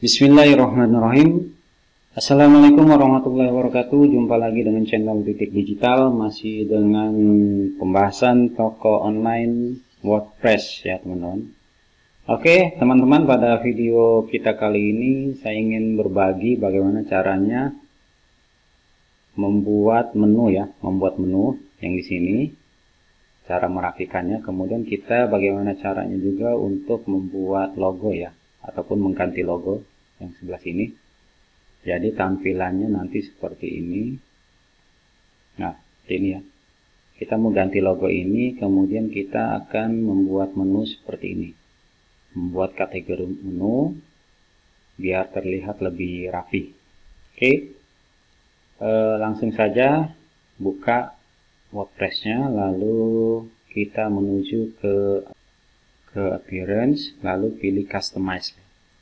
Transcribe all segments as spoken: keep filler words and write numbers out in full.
Bismillahirrahmanirrahim. Assalamualaikum warahmatullahi wabarakatuh. Jumpa lagi dengan channel Titik Digital, masih dengan pembahasan toko online WordPress ya teman-teman. Oke teman-teman, pada video kita kali ini saya ingin berbagi bagaimana caranya membuat menu ya, membuat menu yang di sini, cara merapikannya. Kemudian kita bagaimana caranya juga untuk membuat logo ya, ataupun mengganti logo yang sebelah sini. Jadi tampilannya nanti seperti ini. Nah, ini ya. Kita mau ganti logo ini, kemudian kita akan membuat menu seperti ini. Membuat kategori menu biar terlihat lebih rapi. Oke. E, langsung saja buka WordPress-nya, lalu kita menuju ke ke appearance, lalu pilih customize.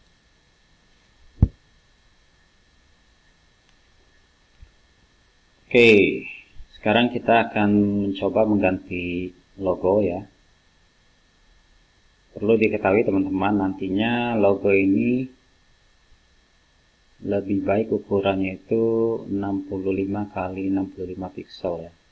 Oke, sekarang kita akan mencoba mengganti logo ya. Perlu diketahui teman-teman, nantinya logo ini lebih baik ukurannya itu enam puluh lima kali enam puluh lima piksel ya.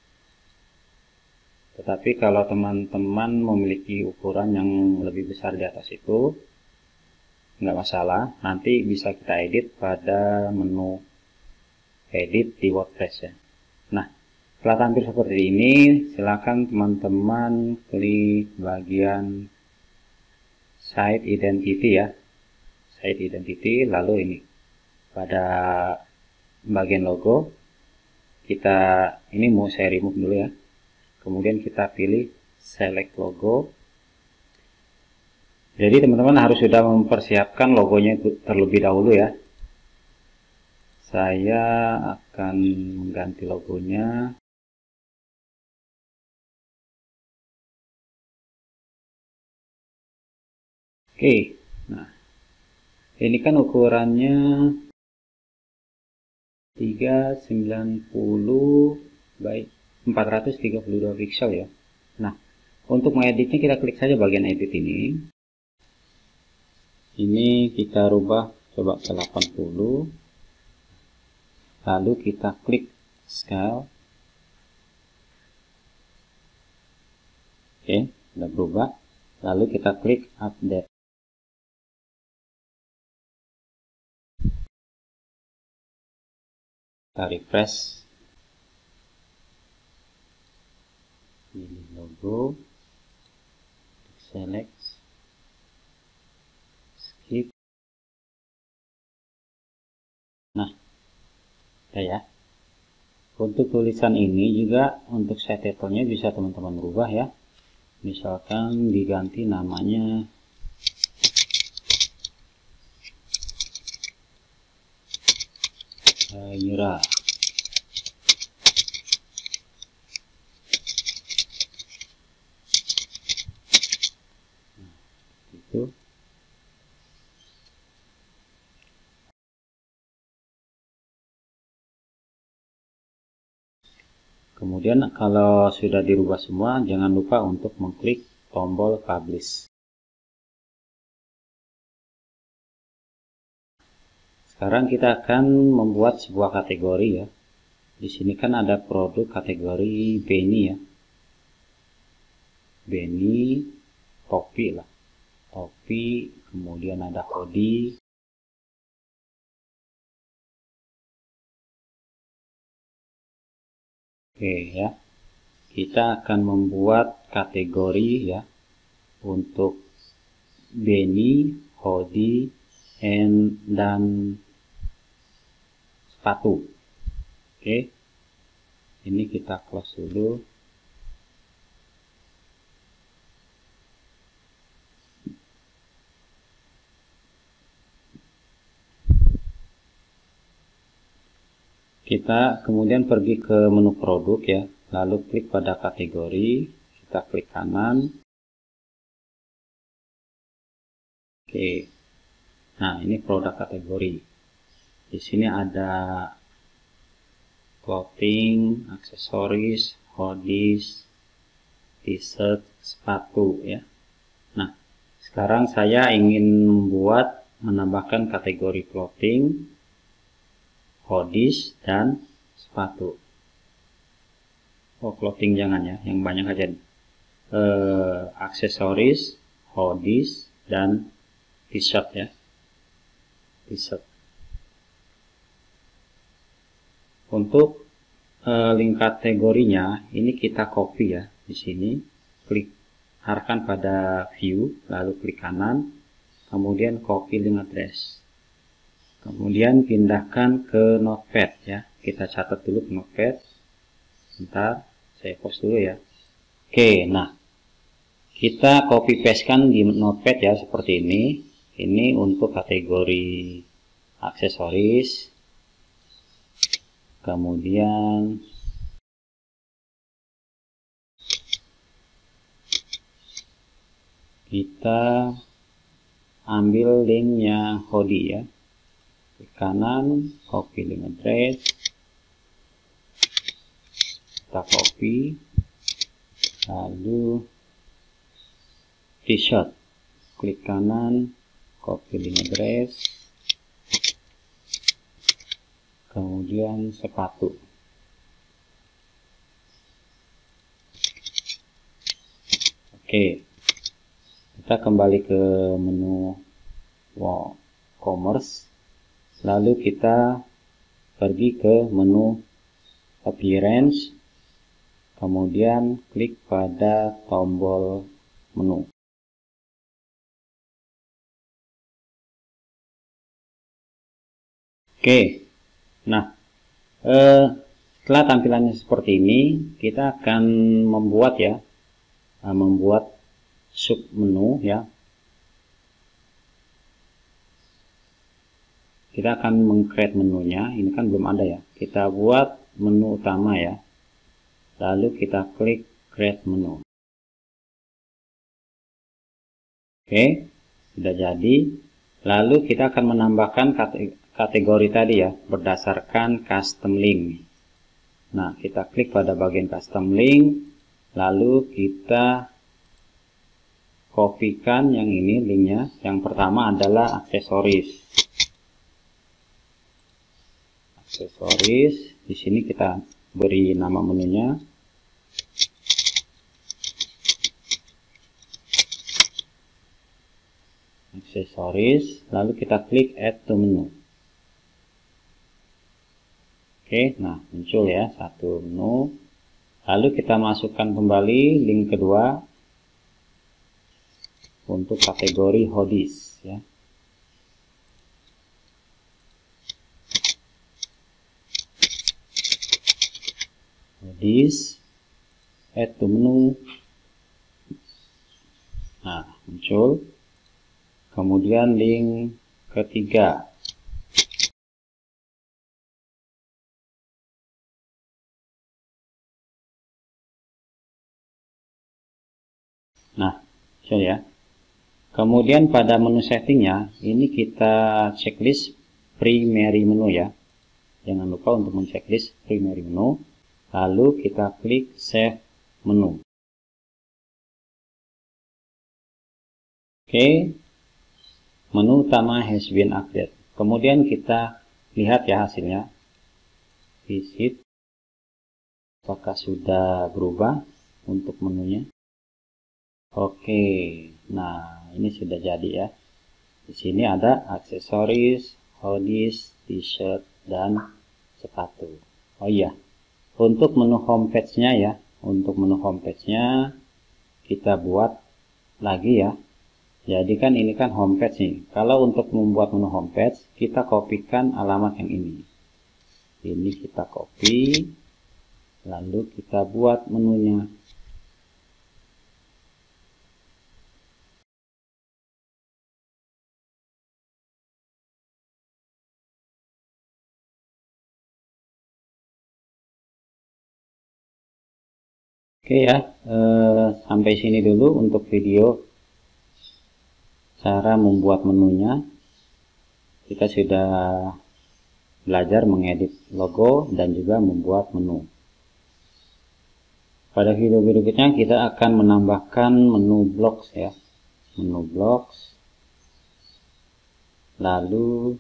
Tetapi kalau teman-teman memiliki ukuran yang lebih besar di atas itu, nggak masalah, nanti bisa kita edit pada menu edit di WordPress ya. Nah, setelah tampil seperti ini, silakan teman-teman klik bagian site identity ya, site identity, lalu ini pada bagian logo kita ini mau saya remove dulu ya. Kemudian kita pilih select logo. Jadi teman-teman harus sudah mempersiapkan logonya terlebih dahulu ya. Saya akan mengganti logonya. Oke, nah ini kan ukurannya tiga ratus sembilan puluh by empat ratus tiga puluh dua piksel ya. Nah, untuk mengeditnya kita klik saja bagian edit ini. Ini kita rubah coba ke delapan puluh. Lalu kita klik scale. Oke, sudah berubah. Lalu kita klik update. Kita refresh. Pilih logo. Select. Skip. Nah, ya. Untuk tulisan ini juga untuk set title-nya bisa teman-teman rubah ya. Misalkan diganti namanya Sayura. Nah, itu. Kemudian kalau sudah dirubah semua, jangan lupa untuk mengklik tombol publish. Sekarang kita akan membuat sebuah kategori ya. Di sini kan ada produk kategori Beni ya. Beni topi lah. Topi, kemudian ada hoodie. Oke ya, kita akan membuat kategori ya untuk Beni, hoodie, and dan sepatu. Oke, ini kita close dulu. Kita kemudian pergi ke menu produk ya, lalu klik pada kategori, kita klik kanan. Oke, nah ini produk kategori. Di sini ada clothing, aksesoris, hoodies, t-shirt, sepatu ya. Nah, sekarang saya ingin membuat menambahkan kategori clothing, hoodies, dan sepatu. Oh, clothing jangan ya, yang banyak aja. Eh, aksesoris, hoodies, dan t-shirt ya. T-shirt. Untuk eh, link kategorinya ini kita copy ya. Di sini klik arahkan pada view, lalu klik kanan, kemudian copy link address. Kemudian pindahkan ke notepad ya. Kita catat dulu ke notepad. Bentar, saya post dulu ya. Oke, nah kita copy paste kan di notepad ya seperti ini. Ini untuk kategori aksesoris. Kemudian kita ambil linknya hoodie ya. Klik kanan, copy link address. Kita copy. Lalu t-shirt. Klik kanan, copy link address. Kemudian sepatu. Oke. Kita kembali ke menu WooCommerce, lalu kita pergi ke menu appearance, kemudian klik pada tombol menu. Oke, nah eh, setelah tampilannya seperti ini, kita akan membuat ya, membuat sub menu ya. Kita akan meng-create menunya. Ini kan belum ada ya. Kita buat menu utama ya. Lalu kita klik create menu. Oke, sudah jadi. Lalu kita akan menambahkan kategori tadi ya, berdasarkan custom link. Nah, kita klik pada bagian custom link. Lalu kita kopikan yang ini linknya. Yang pertama adalah aksesoris. Aksesoris. Di sini kita beri nama menunya. Aksesoris. Lalu kita klik add to menu. Oke, nah muncul ya satu menu. Lalu kita masukkan kembali link kedua. Untuk kategori hoodies ya. Hoodies, add to menu. Nah, muncul. Kemudian link ketiga. Nah, muncul ya. Kemudian pada menu settingnya, ini kita checklist primary menu ya. Jangan lupa untuk men-checklist primary menu. Lalu kita klik save menu. Oke, menu utama has been updated. Kemudian kita lihat ya hasilnya. Visit. Apakah sudah berubah untuk menunya? Oke, nah ini sudah jadi ya. Di sini ada aksesoris, hoodies, t-shirt, dan sepatu. Oh iya, untuk menu homepage-nya ya, untuk menu homepage-nya kita buat lagi ya. Jadi kan ini kan homepage nih. Kalau untuk membuat menu homepage, kita kopikan alamat yang ini. Ini kita copy, lalu kita buat menunya. Oke ya, eh, sampai sini dulu untuk video cara membuat menunya. Kita sudah belajar mengedit logo dan juga membuat menu. Pada video berikutnya kita akan menambahkan menu blocks ya. Menu blocks. Lalu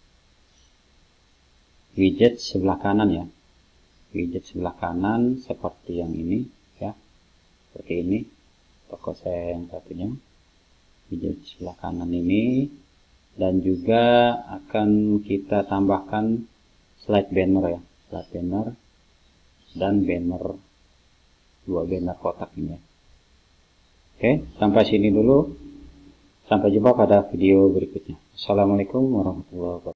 widget sebelah kanan ya, widget sebelah kanan seperti yang ini ya, seperti ini. Toko saya yang satunya, widget sebelah kanan ini, dan juga akan kita tambahkan slide banner ya, slide banner dan banner, dua banner kotak ini ya. Oke, sampai sini dulu. Sampai jumpa pada video berikutnya. Assalamualaikum warahmatullahi wabarakatuh.